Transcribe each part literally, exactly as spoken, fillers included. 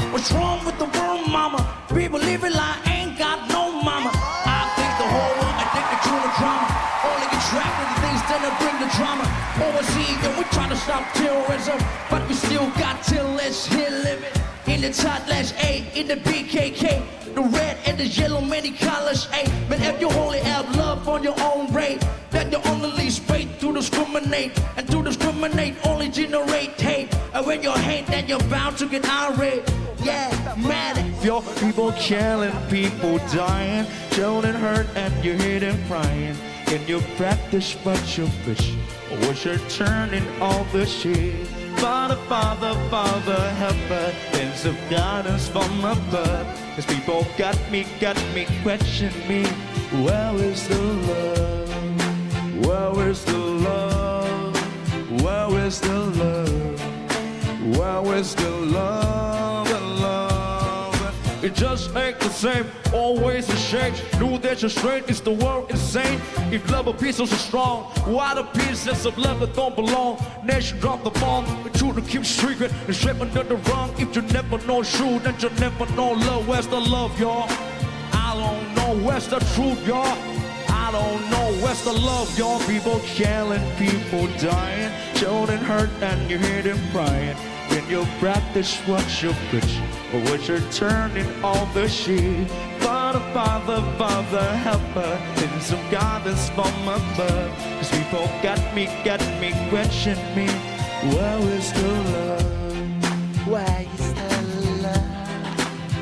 What's wrong with the world, mama? People living like ain't got no mama. I think the whole world addicted to the drama. Only get trapped in the things that bring the drama. Overseas, and we try to stop terrorism, but we still got till let's hit limit. In the top lash A, in the B K K, the red and the yellow, many colors, A. But if you only have love on your own rate, then you only leave space to discriminate. And to discriminate only generate hate. And when you hate, then you're bound to get irate. Yeah, mad. If your people killing, people dying, children hurt and you hear them crying. Can you practice what you preach? Or was you turning all the shit? Father, Father, Father, help us, things of guidance from above. Cause people got me, got me, question me. Where is the love? Where is the love? Where is the love? Where is the love and love? It just ain't the same, always a shame. Knew that your strength is the world insane. If love of peace is so strong, why the pieces of love that don't belong? Nation drop the bomb, but children keep streaking and straight under the wrong. If you never know truth, then you never know love. Where's the love, y'all? I don't know, where's the truth, y'all? I don't know, where's the love, y'all? People killing, people dying, children hurt and you hear them crying. When you practice what you preach, or what you're turning all the shit. Father, Father, Father, help her in some guidance from above. Cause people got me, got me, question me. Where is the love? Where is the love?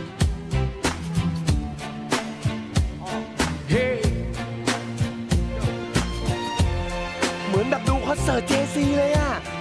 Hey เหมือนแบบดูคอนเสิร์ตเจซีเลยอะ